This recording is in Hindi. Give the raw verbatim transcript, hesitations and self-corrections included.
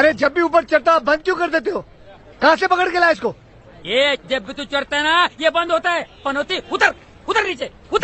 मैं जब भी ऊपर चढ़ता बंद क्यों कर देते हो? कहाँ से पकड़ के लाया इसको? ये जब भी तू चढ़ता है ना ये बंद होता है। पनौती उतर उतर नीचे उतर।